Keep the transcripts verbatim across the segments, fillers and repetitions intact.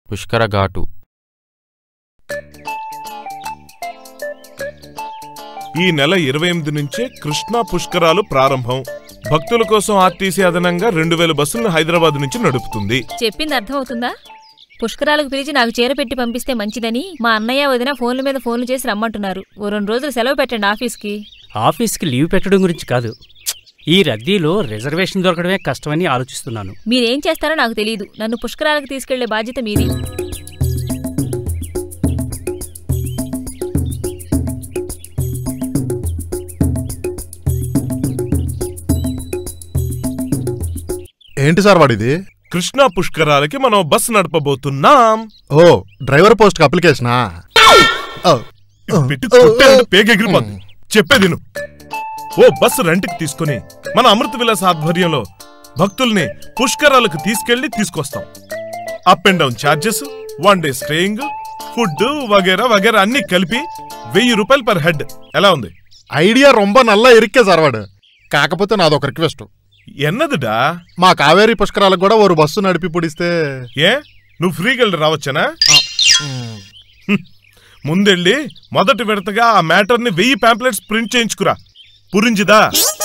పుష్కర ఘాటు. ఈ నెల ఇరవై ఎనిమిది నుంచే కృష్ణా పుష్కరాలు ప్రారంభం. భక్తుల కోసం ఆర్టీసీ అదనంగా రెండు వేల బస్సులను హైదరాబాద్ నుంచి నడుపుతుంది. చెప్పింది అర్థమవుతుందా? పుష్కరాలకు పిలిచి నాకు చీర పెట్టి పంపిస్తే మంచిదని మా అన్నయ్య వదిన ఫోన్ల మీద ఫోన్లు చేసి రమ్మంటున్నారు. ఓ రెండు రోజులు సెలవు పెట్టండి ఆఫీస్కి. ఆఫీస్కి లీవ్ పెట్టడం గురించి కాదు, ఈ రద్దీలో రిజర్వేషన్ దొరకడమే కష్టమని ఆలోచిస్తున్నాను. మీరేం చేస్తారో నాకు తెలియదు. నన్ను పుష్కరాలకు తీసుకెళ్లే బాధ్యత మీది. ఏంటి సార్ వాడిది? కృష్ణా పుష్కరాలకి మనం బస్సు నడపబోతున్నాం. ఓ, డ్రైవర్ పోస్ట్ అప్లికేషనా? పేగెగిరిపోద్ది. చెప్పేది నువ్వు. ఓ బస్సు రెంట్కి తీసుకుని మన అమృత విలాస్ ఆధ్వర్యంలో భక్తుల్ని పుష్కరాలకు తీసుకెళ్లి తీసుకొస్తాం. Up and down charges, one day staying, food వగేరా వగేరా అన్ని కలిపి వెయ్యి రూపాయలు పర్ హెడ్. ఎలా ఉంది ఐడియా? రొంబ నల్లా ఇరిక్కే సార్ వాడు. కాకపోతే నాదొక రిక్వెస్ట్. ఎన్నదిడా? మా కావేరీ పుష్కరాలకు కూడా ఓ బస్సు నడిపి పుడిస్తే. ఏ నువ్వు ఫ్రీకి వెళ్ళి రావచ్చనా? ముందెళ్ళి మొదటి విడతగా ఆ మ్యాటర్ ని వెయ్యి పాంప్లెట్స్ ప్రింట్ చేయించుకురా. పురింజిదా?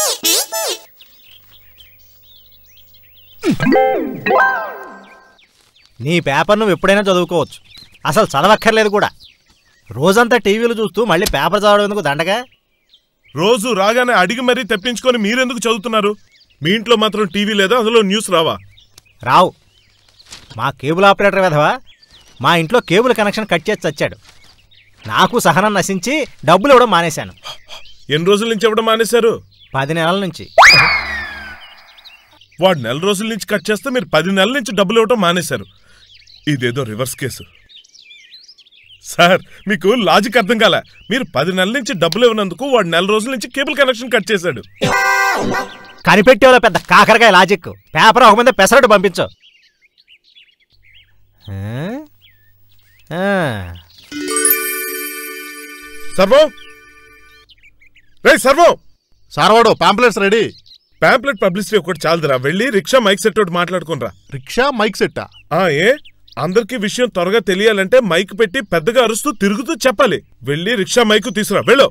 నీ పేపర్ నువ్వు ఎప్పుడైనా చదువుకోవచ్చు, అసలు చదవక్కర్లేదు కూడా. రోజంతా టీవీలు చూస్తూ మళ్ళీ పేపర్ చదవడం ఎందుకు దండగా? రోజు రాగానే అడిగి మరీ తెప్పించుకొని మీరెందుకు చదువుతున్నారు? మీ ఇంట్లో మాత్రం టీవీ లేదా? అందులో న్యూస్ రావా? రావు. మా కేబుల్ ఆపరేటర్ వెధవా మా ఇంట్లో కేబుల్ కనెక్షన్ కట్ చేసి చచ్చాడు. నాకు సహనం నశించి డబ్బులు ఇవ్వడం మానేశాను. ఎన్ని రోజుల నుంచి ఇవ్వడం మానేశారు? పది నెలల నుంచి. వాడు నెల రోజుల నుంచి కట్ చేస్తే మీరు పది నెలల నుంచి డబ్బులు ఇవ్వడం మానేశారు. ఇదేదో రివర్స్ కేసు సార్. మీకు లాజిక్ అర్థం కాలే. మీరు పది నెలల నుంచి డబ్బులు ఇవ్వనందుకు వాడు నెల రోజుల నుంచి కేబుల్ కనెక్షన్ కట్ చేశాడు. కనిపెట్టేవాళ్ళ పెద్ద కాకరకాయ లాజిక్. పేపర్ ఒక మంది పెసరట్టు పంపించు. సర్వం, రే సర్వం. సార్వాడు పాంప్లెట్స్ రెడీ. పాంప్లెట్ పబ్లిసిటీ ఒకటి చాలదురా. వెళ్ళి రిక్షా మైక్ సెట్ ఒకటి మాట్లాడుకునిరా. Rickshaw mic సెట్టా? ఏ అందరికి విషయం త్వరగా తెలియాలంటే మైక్ పెట్టి పెద్దగా అరుస్తూ తిరుగుతూ చెప్పాలి. వెళ్ళి రిక్షా మైకు తీసురా. వెళ్ళు.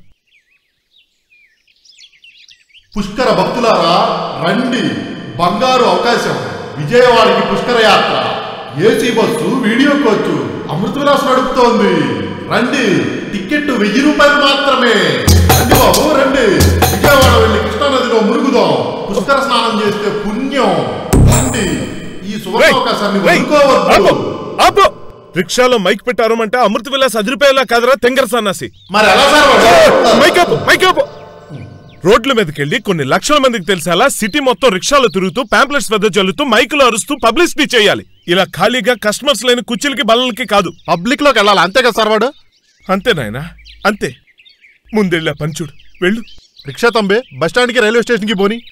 పుష్కర భక్తులారా రండి, బంగారు అవకాశం. విజయవాడకి పుష్కర యాత్ర, AC bus, video coach Amrita Vilas నడుపుతోంది. రండి, టికెట్ వెయ్యి రూపాయలు మాత్రమే. రండి బాబు రండి. విజయవాడ వెళ్ళి కృష్ణానదిలో మురుగుదాం. పుష్కర స్నానం చేస్తే పుణ్యం. రండి, ఈ సువర్ణావకాశాన్ని వదులుకోవద్దు. రిక్షాలో మైక్ పెట్టారమంటే అమృత విలాస్ అదిరిపోయేలా కాదరా తెంగర సన్నాసి. మరి ఎలా సార్? మైక్ ఆపు, మైక్ ఆపు. రోడ్ల మీదకెళ్ళి కొన్ని లక్షల మందికి తెలిసేలా సిటీ మొత్తం రిక్షాలు తిరుగుతూ పాంప్లెట్స్ వద్ద జల్లుతూ మైకులు అరుస్తూ పబ్లిసిటీ చేయాలి. ఇలా ఖాళీగా కస్టమర్స్ లేని కుర్చీలకి బల్లలకి కాదు, పబ్లిక్ లోకి వెళ్ళాలి. అంతే కదా సార్ వాడు? అంతే నాయనా, అంతే. ముందెళ్ళా పంచుడు. వెళ్ళు. రిక్షా తంబే బస్టాండ్ కి రైల్వే స్టేషన్ కి పోని.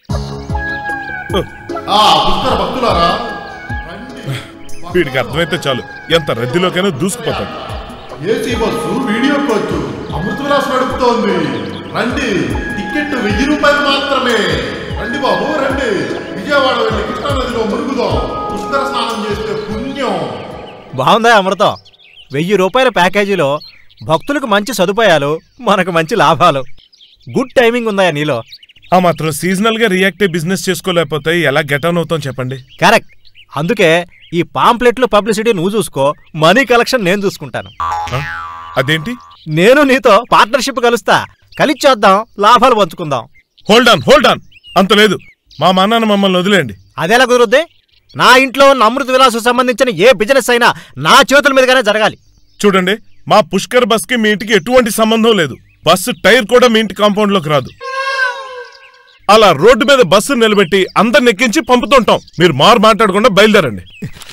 వీడికి అర్థమైతే చాలు, ఎంత రద్దీలోకైనా దూసుకుపోతాడు. AC bus, video coach Amrita Vilas నడుపుతోంది. రండి, టికెట్ వెయ్యి రూపాయలు మాత్రమే. రండి బాబు రండి. విజయవాడ వెళ్ళి కృష్ణానదిలో మురుగుదాం. పుష్కర స్నానం చేస్తే పుణ్యం. బాగుందా అమృతం? వెయ్యి రూపాయల ప్యాకేజీలో భక్తులకు మంచి సదుపాయాలు, మనకు మంచి లాభాలు. గుడ్ టైమింగ్ ఉందా నీలో? ఆ మాత్రం సీజనల్ గా రియాక్టివ్ బిజినెస్ చేసుకోలేకపోతే ఎలా గెటౌన్ అవుతాం చెప్పండి. కరెక్ట్. అందుకే ఈ పాంప్లెట్లు పబ్లిసిటీ నువ్వు చూసుకో, మనీ కలెక్షన్ నేను చూసుకుంటాను. అదేంటి? నేను నీతో పార్ట్నర్షిప్ కలుస్తా, కలిసి చేద్దాం, లాభాలు పంచుకుందాం. Hold on, hold on. అంత లేదు. మా మా నాన్న మమ్మల్ని వదిలేండి. అదేలా కుదురుద్ది? నా ఇంట్లో ఉన్న అమృత విలాసు సంబంధించిన ఏ బిజినెస్ అయినా నా చేతుల మీదుగానే జరగాలి. చూడండి, మా పుష్కర్ బస్ కి మీ ఇంటికి ఎటువంటి సంబంధం లేదు. బస్సు టైర్ కూడా మీ ఇంటి కాంపౌండ్ లోకి రాదు. అలా రోడ్డు మీద బస్సు నిలబెట్టి అందరిని ఎక్కించి పంపుతుంటాం. మీరు మారు మాట్లాడకుండా బయలుదేరండి.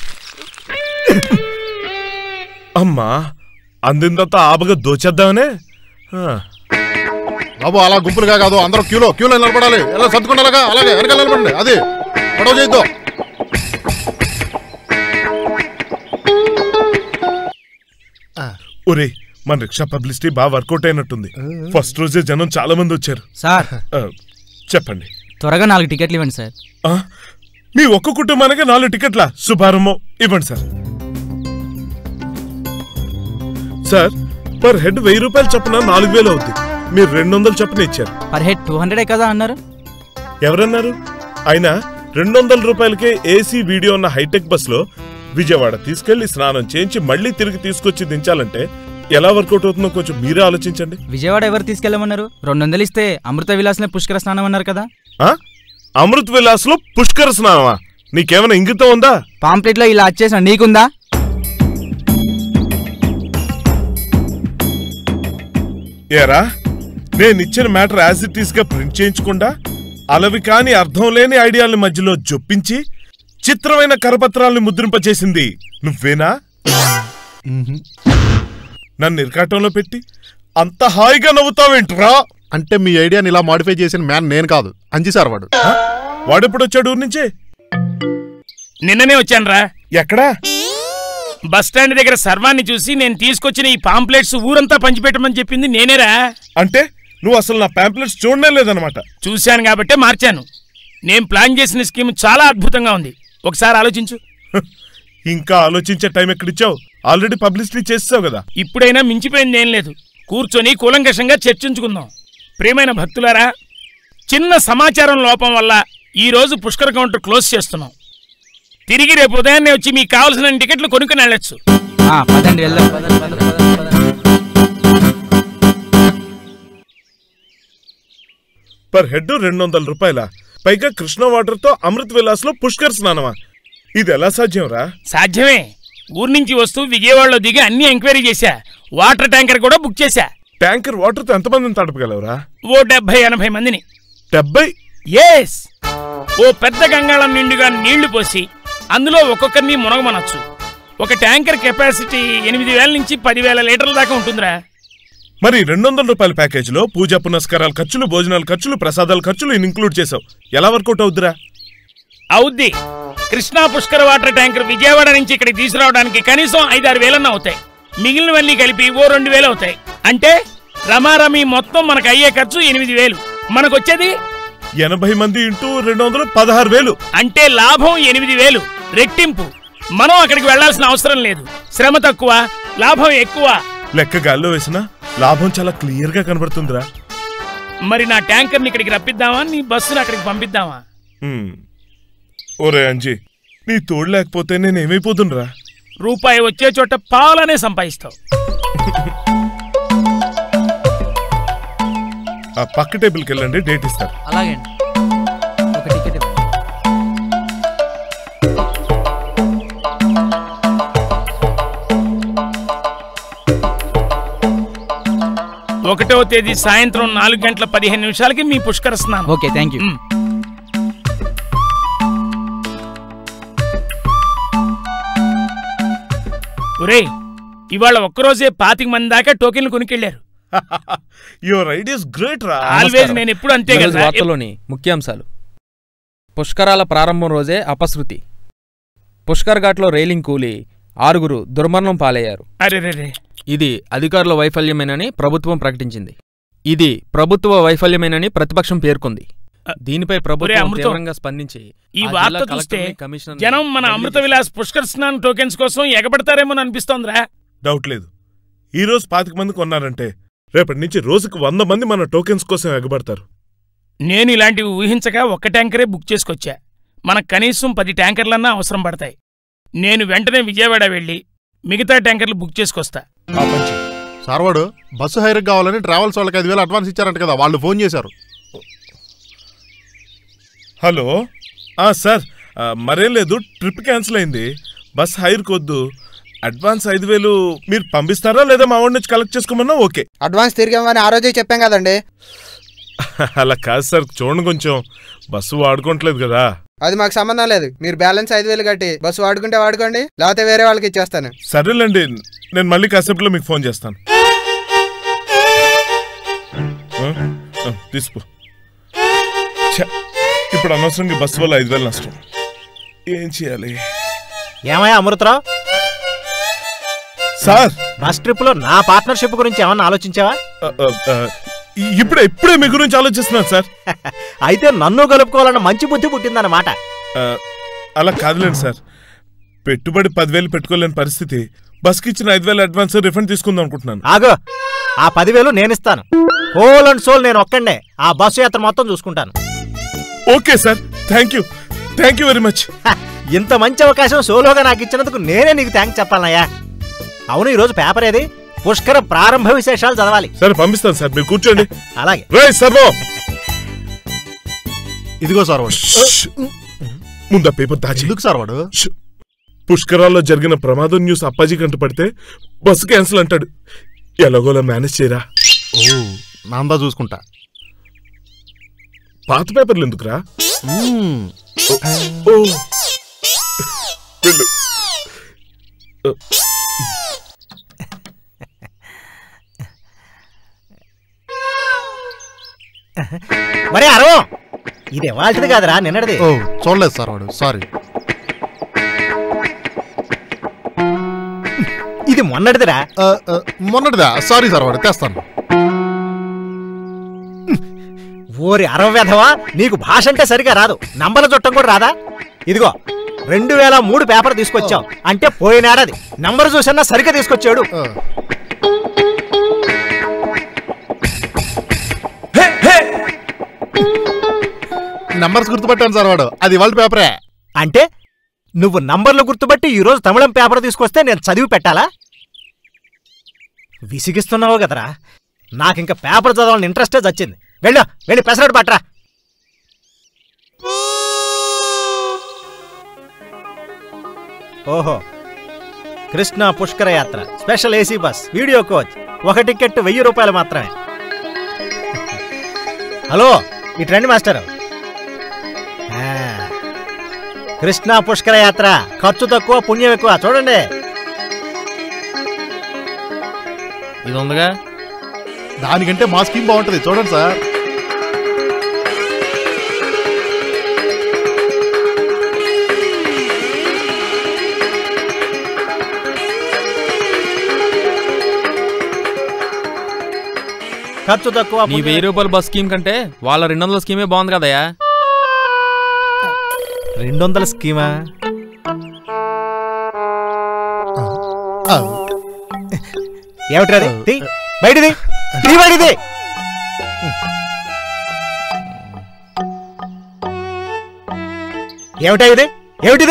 అమ్మా, అందిందంతా ఆబగా దోచేద్దామనే. బాబు అలా గుంపులుగా కాదు, అందరూ క్యూలో క్యూలో నిలబడాలి. ఎలా సర్దుకుంటారా? అలాగే వెనకాల నిలబడండి. అది గొడవ చేద్దాం. ఒరే, మన రిక్షా పబ్లిసిటీ బాగా వర్కౌట్ అయినట్టుంది. ఫస్ట్ రోజే జనం చాలా మంది వచ్చారు. సార్ చెప్పండి. త్వరగా నాలుగు టికెట్లు ఇవ్వండి సార్. మీ ఒక్క కుటుంబానికి నాలుగు టికెట్ల శుభారంభం ఇవ్వండి సార్. సార్ పర్ హెడ్ వెయ్యి రూపాయలు చొప్పున నాలుగు వేలు అవుద్ది. మీరు రెండు వందలు చొప్పున ఇచ్చారు. పర్ హెడ్ టూ హండ్రెడే కదా అన్నారు. ఎవరన్నారు? అయినా రెండు వందల రూపాయలకే ఏసీ వీడియో ఉన్న హైటెక్ బస్ లో విజయవాడ తీసుకెళ్లి స్నానం చేయించి మళ్లీ తిరిగి తీసుకొచ్చి దించాలంటే ఎలా వర్కౌట్ అవుతుందో కొంచెం మీరే ఆలోచించండి. విజయవాడ ఎవరు తీసుకెళ్ళమన్నారు? రెండు వందలు ఇస్తే అమృత విలాస్ లో పుష్కర స్నానం అన్నారు కదా. అమృత్ విలాస్ లో పుష్కర స్నానమా? నీకేమైనా ఇంగితం ఉందా? పాంప్లెట్ లో ఇలా వచ్చేసిన నీకుందా? ఏరా, నేనిచ్చిన మ్యాటర్ యాజ్ ఇట్ ఈస్ గా ప్రింట్ చేయించకుండా అలవి కాని అర్థం లేని ఐడియాల మధ్యలో జొప్పించి చిత్రమైన కరపత్రాల్ని ముద్రింపచేసింది నువ్వేనా? నన్ను ఇరకాటంలో పెట్టి అంత హాయిగా నవ్వుతావేంట్రా? అంటే మీ ఐడియాని ఇలా మాడిఫై చేసిన మ్యాన్ నేను కాదు, అంజీ సార్ వాడు. వాడెప్పుడొచ్చాడు ఊరి నుంచే? నిన్ననే వచ్చానురా. ఎక్కడా? బస్టాండ్ దగ్గర సర్వాన్ని చూసి నేను తీసుకొచ్చిన ఈ పాంప్లెట్స్ ఊరంతా పంచిపెట్టమని చెప్పింది నేనేరా. అంటే నువ్వు అసలు నా పాంప్లెట్స్ చూడనే లేదనమాట. చూశాను కాబట్టే మార్చాను. నేను ప్లాన్ చేసిన స్కీమ్ చాలా అద్భుతంగా ఉంది, ఒకసారి ఆలోచించు. ఇంకా ఆలోచించే టైం ఎక్కడిచ్చావు? ఆల్రెడీ పబ్లిసిటీ చేస్తావు కదా. ఇప్పుడైనా మించిపోయింది ఏం లేదు, కూర్చొని కూలంకషంగా చర్చించుకుందాం. ప్రియమైన భక్తులారా, చిన్న సమాచారం లోపం వల్ల ఈరోజు పుష్కర కౌంటర్ క్లోజ్ చేస్తున్నాం. తిరిగి రేపు ఉదయాన్నే వచ్చి మీకు కావాల్సిన టికెట్లు కొనుక్కుని వెళ్ళొచ్చు. పర్ హెడ్ రెండు వందల రూపాయల పైగా కృష్ణ వాటర్ తో అమృత్ విలాస్ లో పుష్కర్ స్నానమా? ఇది ఎలా సాధ్యం రా? సాధ్యమే. ఊరి నుంచి వస్తూ విజయవాడలో దిగి అన్ని ఎంక్వైరీ చేశా. వాటర్ ట్యాంకర్ కూడా బుక్ చేశా. ట్యాంకర్ వాటర్ తో ఎంతమందిని తడపగలవురా? ఓ డెబ్బై ఎనభై మందిని. డెబ్బై? ఎస్. ఓ పెద్ద గంగాళం నిండుగా నీళ్లు పోసి అందులో ఒక్కొక్కరిని మునగమనొచ్చు. ఒక ట్యాంకర్ కెపాసిటీ ఎనిమిది వేల నుంచి పదివేల లీటర్ల దాకా ఉంటుందిరా. మరి రెండు వందల రూపాయల ప్యాకేజ్ లో పూజా పునస్కారాల ఖర్చులు, భోజనాల ఖర్చులు, ప్రసాదాల ఖర్చులు ఇన్క్లూడ్ చేసావు. ఎలా వర్కౌట్ అవుద్దిరా? అవుద్ది. కృష్ణా పుష్కర వాటర్ ట్యాంకర్ విజయవాడ నుంచి ఇక్కడికి తీసుకురావడానికి కనీసం ఐదారు వేలన్నా అవుతాయి. మిగిలినవన్నీ కలిపి ఓ రెండు వేలు అవుతాయి. అంటే రమారమి మొత్తం మనకు అయ్యే ఖర్చు ఎనిమిది వేలు. మనకొచ్చేది ఎనభై మంది ఇంటూ రెండు వందలు పదహారు వేలు. అంటే లాభం ఎనిమిది వేలు రెట్టింపు. మనం అక్కడికి వెళ్లాల్సిన అవసరం లేదు. శ్రమ తక్కువ, లాభం ఎక్కువ. లెక్క గాల్లో వేసినా లాభం చాలా క్లియర్ గా కనబడుతుందిరా. మరి నా ట్యాంకర్ని ఇక్కడికి రప్పిద్దామా, నీ బస్సును అక్కడికి పంపిద్దామా? ఓరే అంజీ, నీ తోడు లేకపోతే నేనేమైపోతుండ్రా? రూపాయి వచ్చే చోట పాలనే సంపాదిస్తావు. ఆ పక్క టేబుల్కి వెళ్ళండి, డేట్ ఇస్తారు. అలాగే ఒక టికెట్ ఇవ్వండి. ఒకటవ తేదీ సాయంత్రం నాలుగు గంటల పదిహేను నిమిషాలకి మీ పుష్కర స్నానం. Okay, thank you. ఒరే, ఇవాళ ఒక్కరోజే పాతిక మంది దాకా టోకెన్లు కొనుకెళ్లారు. యువర్ ఐడియాస్ గ్రేట్ రా. ఆల్వేస్ నేను ఎప్పుడు అంతే కదా. వార్తలోని ముఖ్యాంశాలు. పుష్కరాల ప్రారంభం రోజే అపశృతి. పుష్కర్ ఘాట్లో రైలింగ్ కూలి ఆరుగురు దుర్మరణం పాలయ్యారు. అరెరెరే. ఇది అధికారుల వైఫల్యమేనని ప్రభుత్వం ప్రకటించింది. ఇది ప్రభుత్వ వైఫల్యమేనని ప్రతిపక్షం పేర్కొంది. దీనిపై ప్రభుత్వం తీవ్రంగా స్పందించి ఈ వార్త చూస్తే జనం మన అమృత విలాస్ పుష్కర్ స్నాన్ టోకెన్స్ కోసం ఎగబడతారేమో అనిపిస్తోందిరా. డౌట్ లేదు. ఈ రోజు పాతిక మంది కొన్నారంటే రేపటి నుంచి రోజుకు వంద మంది మన టోకెన్స్ కోసం ఎగబడతారు. నేను ఇలాంటివి ఊహించక ఒక్క ట్యాంకరే బుక్ చేసుకొచ్చా. మనకు కనీసం పది ట్యాంకర్లన్నా అవసరం పడతాయి. నేను వెంటనే విజయవాడ వెళ్ళి మిగతా ట్యాంకర్లు బుక్ చేసుకొస్తా. సార్వాడు బస్సు హైర్ కావాలని ట్రావెల్స్ వాళ్ళకి ఐదు వేలు అడ్వాన్స్ ఇచ్చారంట కదా, వాళ్ళు ఫోన్ చేశారు. హలో సార్, మరేం లేదు, ట్రిప్ క్యాన్సిల్ అయింది. బస్ హైర్ కొద్దు. అడ్వాన్స్ ఐదు వేలు మీరు పంపిస్తారా లేదా మా వాడి నుంచి కలెక్ట్ చేసుకోమన్నా? ఓకే. అడ్వాన్స్ తిరిగామని ఆ రోజే చెప్పాం కదండి. అలా కాదు సార్, చూడండి కొంచెం బస్సు వాడుకోవట్లేదు కదా. అది మాకు సంబంధం లేదు. మీరు బ్యాలెన్స్ ఐదు వేలు కట్టి బస్సు వాడుకుంటే వాడుకోండి, లేకపోతే వేరే వాళ్ళకి ఇచ్చేస్తాను. సరేలేండి, నేను మళ్ళీ కాసేపులో మీకు ఫోన్ చేస్తాను. తీసుకో. ఇప్పుడు అనవసరంగా బస్సు వల్ల ఐదు వేలు నష్టం. ఏం చేయాలి? ఏమయ్యా అమృతరావు సార్, బస్ ట్రిప్ లో నా పార్ట్నర్షిప్ గురించి ఏమన్నా ఆలోచించావా? ఇప్పుడే ఇప్పుడే మీ గురించి ఆలోచిస్తున్నాను సార్. అయితే నన్ను కలుపుకోవాలన్న మంచి బుద్ధి పుట్టిందన్నమాట. అలా కాదులేండి సార్, పెట్టుబడి పదివేలు పెట్టుకోలేని పరిస్థితి బస్కి ఇచ్చిన ఐదు వేల అడ్వాన్స్ రిఫండ్ తీసుకుందాం అనుకుంటున్నాను. ఆగో, ఆ పదివేలు నేనిస్తాను. హోల్ అండ్ సోల్ నేను ఒక్కడే ఆ బస్సు యాత్ర మొత్తం చూసుకుంటాను. Okay sir, thank you thank you very much. ఇంత మంచి అవకాశం సోలోగా నాకు ఇచ్చినందుకు నేనే నీకు థ్యాంక్స్ చెప్పాలయ్యా. అవును, ఈరోజు పేపర్ ఏది? పుష్కర ప్రారంభ విశేషాలు చదవాలి. సరే పంపిస్తాను సార్, మీరు కూర్చోండి. అలాగే. రేయ్ సర్వో, ఇదిగో సార్ వాడు. ముందా పేపర్ దాచి. ఎందుకు సార్ వాడు? పుష్కరాల్లో జరిగిన ప్రమాదం న్యూస్ అప్పాజీ కంట పడితే బస్సు క్యాన్సిల్ అంటాడు. ఎలాగోలా మేనేజ్ చేయరా. ఓ, నాందా చూసుకుంటా. పాత పేపర్లు ఎందుకురా? ఓ వెళ్ళు. మరి అరవ ఇది ఇవ్వాల్సింది కాదురా, నిన్నటిది. ఓ చూడలేదు సార్ వాడు, సారీ. ఇది మొన్నటిదిరా. మొన్నటిదా? సారీ సార్ వాడు, తెస్తాను. ఓరి అరవ వెధవా, నీకు భాష అంటే సరిగా రాదు, నంబర్ల చుట్టం కూడా రాదా? ఇదిగో రెండు వేల మూడు పేపర్ తీసుకొచ్చావు అంటే పోయినాడది. నంబర్ చూసన్నా సరిగ్గా తీసుకొచ్చాడు. నంబర్స్ గుర్తుపట్టాను సార్ వాడు, అది వాళ్ళ పేపరే. అంటే నువ్వు నంబర్లు గుర్తుపట్టి ఈరోజు తమిళం పేపర్ తీసుకొస్తే నేను చదివి పెట్టాలా? విసిగిస్తున్నావు కదరా, నాకింక పేపర్ చదవాలని ఇంట్రెస్టే వచ్చింది. వెళ్ళు, వెళ్ళి పెసరట్టు పట్టరా. ఓహో, కృష్ణ పుష్కర యాత్ర special AC bus, video coach, ఒక టికెట్ వెయ్యి రూపాయలు మాత్రమే. హలో, ఇటు రండి మాస్టర్. కృష్ణ పుష్కర యాత్ర ఖర్చు తక్కువ పుణ్యం ఎక్కువ, చూడండి. ఇది ఉందిగా, దానికంటే మా స్కీమ్ బాగుంటుంది, చూడండి సార్. ఖర్చు తక్కువ. నీ వెయ్యి రూపాయల బస్ స్కీమ్ కంటే వాళ్ళ రెండు వందల స్కీమే బాగుంది కదయా. రెండు వందల స్కీమా? ఏమిటి బయటిది? బయటిది ఏమిటా ఇది? ఏమిటిది?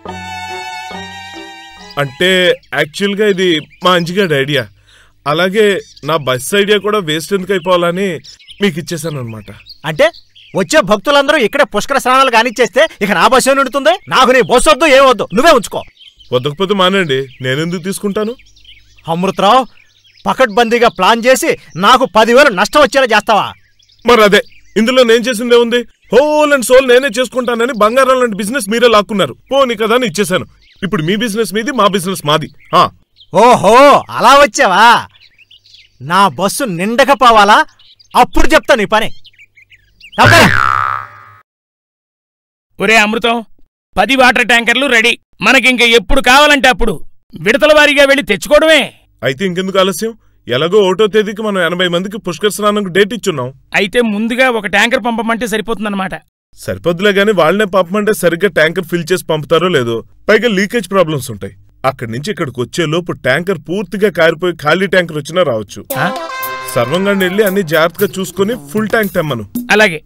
అంటే యాక్చువల్ గా ఇది మా అంజిగాడి ఐడియా. అలాగే నా బస్ ఐడియా కూడా వేస్ట్ ఎందుకు అయిపోవాలని మీకు ఇచ్చేసాను అనమాట. అంటే వచ్చే భక్తులందరూ ఇక్కడే పుష్కర స్నానాలు కానిచ్చేస్తే ఇక నా బస్సు నిండుతుంది. నాకు నీ బస్సు వద్దు, ఏమొద్దు, నువ్వే ఉంచుకో. వద్దకపోతే మానండి, నేనెందుకు తీసుకుంటాను? అమృతరావు, పకడ్బందీగా ప్లాన్ చేసి నాకు పదివేలు నష్టం వచ్చేలా చేస్తావా? మరి అదే, ఇందులో నేను చేసిందే ఉంది. హోల్ అండ్ సోల్ నేనే చేసుకుంటానని బంగారం లాంటి బిజినెస్ మీరే లాక్కున్నారు. పోనీ కదా అని ఇచ్చేసాను. ఇప్పుడు మీ బిజినెస్ మీది, మా బిజినెస్ మాది. ఓహో, అలా వచ్చావా? నా బస్సు నిండకపోవాలా? అప్పుడు చెప్తా నీ పని. ఒరే అమృతం, పది వాటర్ ట్యాంకర్లు రెడీ. మనకింక ఎప్పుడు కావాలంటే అప్పుడు విడతల వారీగా వెళ్ళి తెచ్చుకోవడమే. అయితే ఇంకెందుకు ఆలస్యం? ఎలాగో ఒకటో తేదీకి మనం ఎనభై మందికి పుష్కర స్నానంకు డేట్ ఇచ్చున్నాం. అయితే ముందుగా ఒక ట్యాంకర్ పంపమంటే సరిపోతుందన్నమాట. సరిపోద్దులే గాని వాళ్ళనే పంపమంటే సరిగ్గా ట్యాంకర్ ఫిల్ చేసి పంపుతారో లేదో. పైగా లీకేజ్ ప్రాబ్లమ్స్ ఉంటాయి. అక్కడి నుంచి ఇక్కడికి వచ్చే లోపు ట్యాంకర్ పూర్తిగా కారిపోయి ఖాళీ ట్యాంకర్ వచ్చినా రావచ్చు. సర్వంగా వెళ్ళి అన్ని జాగ్రత్తగా చూసుకుని ఫుల్ ట్యాంక్ తెమ్మను. అలాగే.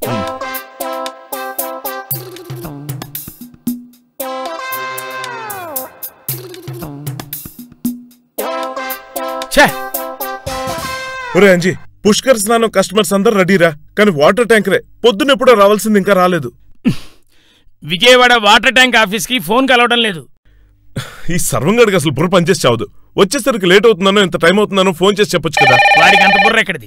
ఒరే అంజీ, పుష్కర్ స్నానం కస్టమర్స్ అందరు రెడీరా, కానీ వాటర్ ట్యాంకరే పొద్దునెప్పుడో రావాల్సింది ఇంకా రాలేదు. విజయవాడ వాటర్ ట్యాంక్ ఆఫీస్కి ఫోన్ కలవడం లేదు. ఈ సర్వంగాడికి అసలు బుర్ర పనిచేసి చావదు. వచ్చేసరికి లేట్ అవుతున్నానో ఎంత టైం అవుతున్నానో ఫోన్ చేసి చెప్పొచ్చు కదా. వాడికి అంత బుర్ర ఎక్కడిది?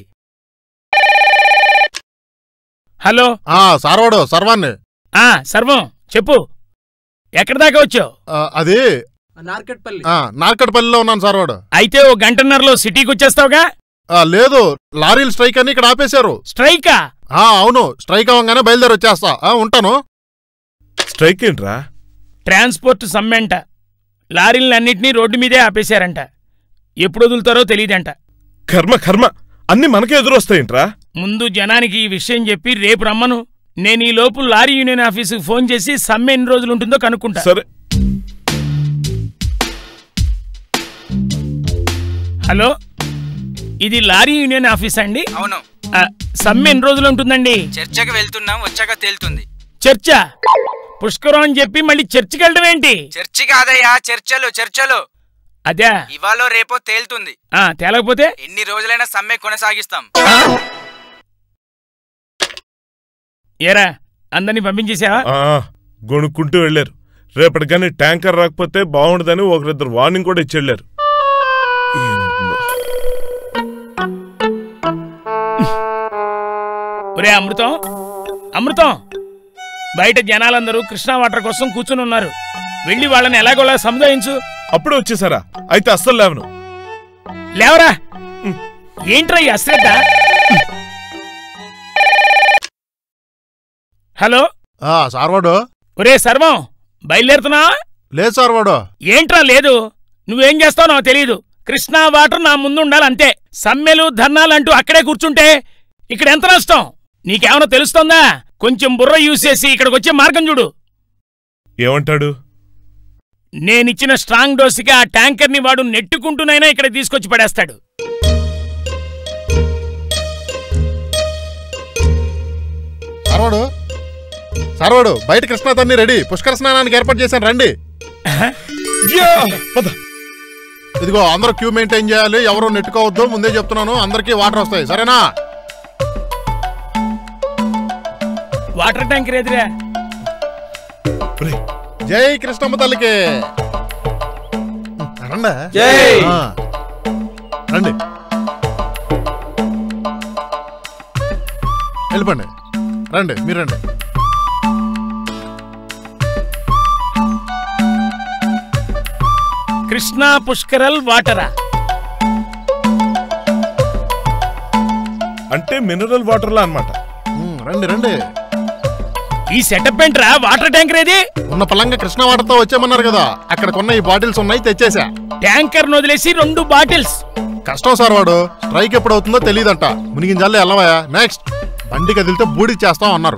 హలో సార్వాడు, సర్వాన్ని. సర్వం చెప్పు, ఎక్కడి దాకా వచ్చావు? అదే నార్కట్పల్లిలో ఉన్నాను సార్వాడు. అయితే ఓ గంటన్నరలో సిటీకి వచ్చేస్తావుగా? లేదు, లారీలు స్ట్రైక్ అని ఇక్కడ ఆపేశారు. స్ట్రైకా? అవును, స్ట్రైక్ అవ్వగానే బయలుదేరి వచ్చేస్తా. ఉంటాను. స్ట్రైక్ ఏంట్రా? ట్రాన్స్పోర్ట్ సమ్మెంట. లారీలన్నింటినీ రోడ్డు మీదే ఆపేశారంట. ఎప్పుడు వదులుతారో తెలియదంట. కర్మ కర్మ, అన్ని మనకే ఎదురొస్తాయింట్రా. ముందు జనానికి ఈ విషయం చెప్పి రేపు రమ్మను. నేను ఈ లోపు లారీ యూనియన్ ఆఫీసుకు ఫోన్ చేసి సమ్మె ఎన్ని రోజులుంటుందో కనుక్కుంటా. సరే. హలో, ఇది లారీ యూనియన్ ఆఫీస్ అండి? అవును. సమ్మె ఎన్ని రోజులు ఉంటుందండి? చర్చకి వెళ్తున్నాం, వచ్చాక తేలుతుంది. చర్చ? పుష్కరం అని చెప్పి మళ్ళీ చర్చికి వెళ్ళడం ఏంటి? చర్చి కాదయ్యా, చర్చలు చర్చలు. అదే ఇవాళ రేపో తేలుతుంది. తేలకపోతే ఎన్ని రోజులైనా సమ్మె కొనసాగిస్తాం. ఏరా, అందరినీ పంపించేసావా? గొనుక్కుంటూ వెళ్ళారు. రేపటికని ట్యాంకర్ రాకపోతే బాగుండదని ఒకరిద్దరు వార్నింగ్ కూడా ఇచ్చెళ్ళారు. ఒరే అమృతం, అమృతం, బయట జనాలందరూ కృష్ణా వాటర్ కోసం కూర్చుని ఉన్నారు. వెళ్ళి వాళ్ళని ఎలాగోలా సముదాయించు. అప్పుడే వచ్చేసారా? అయితే అస్సలు లేవను. లేవరా? ఏంట్రా ఈ అశ్రద్ధ? హలో సార్వాడు. ఒరే సర్వం, బయలుదేరుతున్నా? లేదు సార్వాడు. ఏంట్రా లేదు? నువ్వేం చేస్తావు నాకు తెలీదు. కృష్ణా వాటర్ నా ముందు ఉండాలంతే. సమ్మెలు ధర్నాలంటూ అక్కడే కూర్చుంటే ఇక్కడ ఎంత నష్టం నీకేమైనా తెలుస్తోందా? కొంచెం బుర్ర యూజ్ చేసి ఇక్కడికి వచ్చే మార్గం చూడు. ఏమంటాడు? నేనిచ్చిన స్ట్రాంగ్ డోసుకి ఆ ట్యాంకర్ని వాడు నెట్టుకుంటూనైనా ఇక్కడ తీసుకొచ్చి పడేస్తాడు. సార్వాడు, సార్వాడు, బయట కృష్ణా తన్ని రెడీ. పుష్కర స్నానానికి ఏర్పాటు చేశాను, రండి. ఇదిగో అందరూ క్యూ మెయింటైన్ చేయాలి, ఎవరు నెట్టుకోవద్దు. ముందే చెప్తున్నాను, అందరికీ వాటర్ వస్తాయి, సరేనా? వాటర్ ట్యాంకర్ ఎదురా. జై కృష్ణమ్మ తల్లికి. రండి రండి, వెళ్ళిపోండి. రండి, మీరు రండి. కృష్ణా పుష్కరల్ వాటరా? అంటే మినరల్ వాటర్లా అన్నమాట. రండి రండి. ఈ సెటప్ ఏంట్రా? వాటర్ ట్యాంకర్ ఏది? ఉన్న పలంగా కృష్ణ వాటర్ తో వచ్చామన్నారు కదా, అక్కడ కొన్న ఈ బాటిల్స్ ఉన్నాయి, తెచ్చేసా. ట్యాంకర్ వదిలేసి రెండు బాటిల్స్? కష్టం సార్, వాడు స్ట్రైక్ ఎప్పుడు అవుతుందో తెలియదంట. మునిగింజాలే ఎల్లవయా. నెక్స్ట్ బండి కదిలితే బూడి చేస్తాం అన్నారు.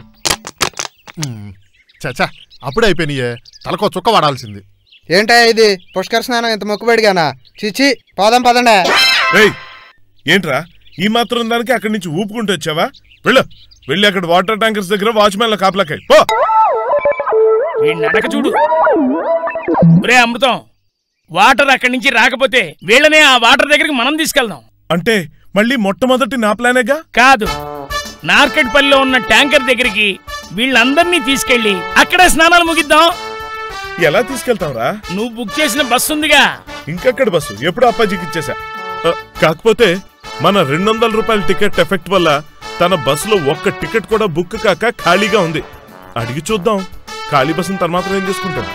చచ్చా, అప్పుడే అయిపోయినాయే. తలకో చుక్క వాడాల్సింది. ఏంటా ఇది? పుష్కర స్నానం ఇంత మొక్కుబడిగానా? చిచ్చి, పోదాం పదండి. ఏంట్రా ఈ మాత్రం దానికి అక్కడి నుంచి ఊపుకుంటూ వచ్చావా? వెళ్ళు, వెళ్ళి అక్కడ వాటర్ ట్యాంకర్స్ దగ్గర వాచ్మెన్ లో కాపలాకాయి పో. నడక చూడు. ఒరే అమృతం, వాటర్ అక్కడి నుంచి రాకపోతే వీళ్ళనే ఆ వాటర్ దగ్గరికి మనం తీసుకెళ్దాం. అంటే మళ్ళీ మొట్టమొదటి నా ప్లానేగా? కాదు, నార్కెట్పల్లిలో ఉన్న ట్యాంకర్ దగ్గరికి వీళ్ళందరినీ తీసుకెళ్లి అక్కడే స్నానాలు ముగిద్దాం. ఎలా తీసుకెళ్తావురా? నువ్వు బుక్ చేసిన బస్సు ఉందిగా. ఇంకెక్కడ బస్సు? ఎప్పుడు అప్పాజీకి ఇచ్చేసా. కాకపోతే మన రెండు వందల రూపాయల టికెట్ ఎఫెక్ట్ వల్ల తన బస్సులో ఒక్క టికెట్ కూడా బుక్ కాక ఖాళీగా ఉంది. అడిగి చూద్దాం, ఖాళీ బస్సును తన మాత్రం ఏం చేసుకుంటాడు.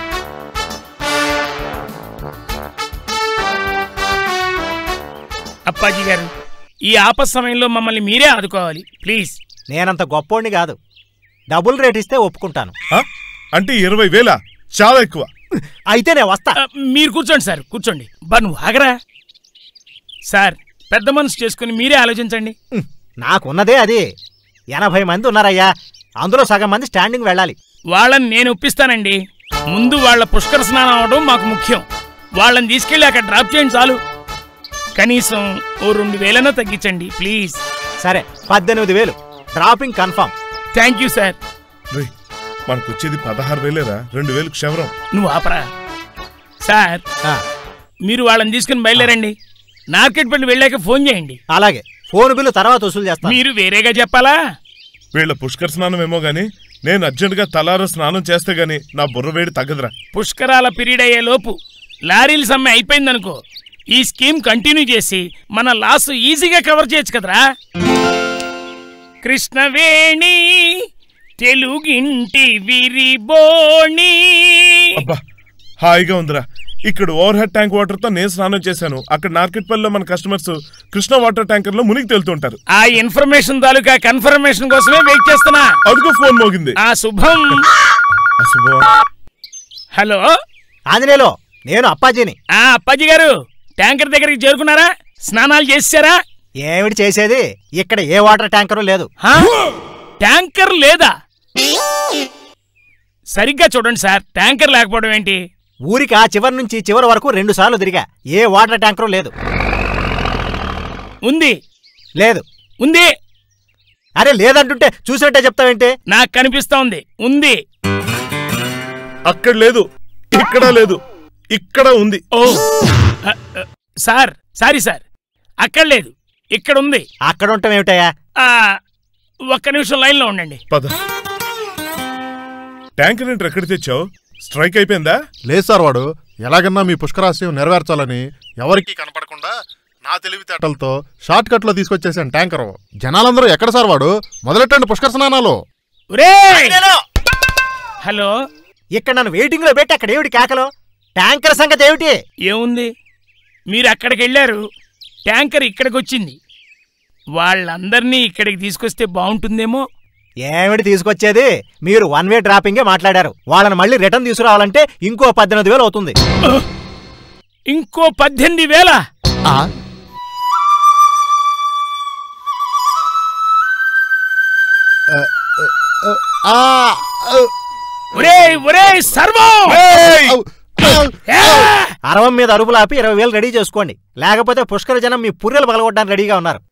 అప్పాజీ గారు, ఈ ఆపద సమయంలో మమ్మల్ని మీరే ఆదుకోవాలి ప్లీజ్. నేనంత గొప్పోడిని కాదు, డబుల్ రేట్ ఇస్తే ఒప్పుకుంటాను. అంటే ఇరవై వేల చాలా ఎక్కువ. అయితే నేను వస్తా. మీరు కూర్చోండి సార్, కూర్చోండి. బా నువ్వు ఆగరా సార్, పెద్ద మనసు చేసుకుని మీరే ఆలోచించండి. నాకున్నదే అది. ఎనభై మంది ఉన్నారయ్యా, అందులో సగం మంది స్టాండింగ్ వెళ్ళాలి. వాళ్ళని నేను ఒప్పిస్తానండి. ముందు వాళ్ళ పుష్కర స్నానం అవడం మాకు ముఖ్యం. వాళ్ళని తీసుకెళ్ళి అక్కడ డ్రాప్ చేయండి చాలు. కనీసం ఓ రెండు వేలన్నా తగ్గించండి ప్లీజ్. సరే, పద్దెనిమిది వేలు dropping confirm. Thank you sir. మనకు వచ్చేది పదహారు వేలేరా, రెండు వేలు క్షవరం. నువ్వు ఆపరా సార్. మీరు వాళ్ళని తీసుకుని బయలుదేరండి. నార్కెట్పల్లి వెళ్ళాక ఫోన్ చేయండి. అలాగే, ఫోన్ బిల్లు తర్వాత వసూలు చేస్తా. మీరు వేరేగా చెప్పాలా? వీళ్ళ పుష్కర స్నానం ఏమో గాని నేను అర్జెంట్ గా తలార స్నానం చేస్తే గాని నా బుర్ర వేడి తగ్గదురా. పుష్కరాల పీరియడ్ అయ్యే లోపు లారీల సమ్మె అయిపోయిందనుకో, ఈ స్కీమ్ కంటిన్యూ చేసి మన లాస్ ఈజీగా కవర్ చేయొచ్చు కదరా. కృష్ణవేణి తెలుగింటి విరిబోణి. అబ్బా హాయిగా ఉందిరా. ఇక్కడ ఓవర్ హెడ్ ట్యాంక్ వాటర్ తో నేను స్నానం చేశాను. అక్కడ నార్కెట్పల్లిలో మన కస్టమర్స్ కృష్ణ వాటర్ ట్యాంకర్ లో మునిగి తేలుతుంటారు. ఆ ఇన్ఫర్మేషన్ తాలూకా కన్ఫర్మేషన్ కోసమే వెయిట్ చేస్తున్నా. అదుగో ఫోన్ మోగింది. ఆ శుభం. హలో ఆంజనేయులు, నేను అప్పాజీని. ఆ అప్పాజీ గారు, ట్యాంకర్ దగ్గరికి చేరుకున్నారా? స్నానాలు చేసారా? ఏమిటి చేసేది, ఇక్కడ ఏ వాటర్ ట్యాంకరు లేదు. ట్యాంకర్ లేదా? సరిగ్గా చూడండి సార్, ట్యాంకర్ లేకపోవడం ఏంటి? ఊరికి ఆ చివరి నుంచి చివరి వరకు రెండు సార్లు తిరిగా, ఏ వాటర్ ట్యాంకరు లేదు. ఉంది. లేదు. ఉంది. అరే లేదంటుంటే చూసినట్టే చెప్తావేంటి? నాకు కనిపిస్తా ఉంది. ఉంది. అక్కడ లేదు, ఇక్కడ లేదు, ఇక్కడ ఉంది. ఓ సార్, సారీ సార్, అక్కడ లేదు, ఇక్కడ ఉంది. అక్కడ ఉంటాం ఏమిటయా? ఒక్క నిమిషం లైన్లో ఉండండి. పద. ట్యాంక్ నింటర్ ఎక్కడ తెచ్చావు? స్ట్రైక్ అయిపోయిందా? లేదు సార్, వాడు ఎలాగన్నా మీ పుష్కరాశయం నెరవేర్చాలని ఎవరికీ కనపడకుండా నా తెలివితేటలతో షార్ట్ కట్ లో తీసుకొచ్చేసాను ట్యాంకర్. జనాలందరూ ఎక్కడ సార్ వాడు? మొదలెట్టండి పుష్కర స్నానాలు. హలో, ఇక్కడ నన్ను వెయిటింగ్ లో పెట్టి అక్కడ ఏమిటి కేకలు? ట్యాంకర్ సంగతి ఏమిటి? ఏముంది, మీరు అక్కడికి వెళ్ళారు, ట్యాంకర్ ఇక్కడికి వచ్చింది. వాళ్ళందరినీ ఇక్కడికి తీసుకొస్తే బాగుంటుందేమో. ఏమిటి తీసుకొచ్చేది? మీరు వన్ వే డ్రాపింగే మాట్లాడారు. వాళ్ళని మళ్ళీ రిటర్న్ తీసుకురావాలంటే ఇంకో పద్దెనిమిది వేలు అవుతుంది. ఇంకో పద్దెనిమిది వేల? అరవం మీద అరుపులాపి ఇరవై వేలు రెడీ చేసుకోండి, లేకపోతే పుష్కర జనం మీ పుర్రెలు పగలగొట్టడానికి రెడీగా ఉన్నారు.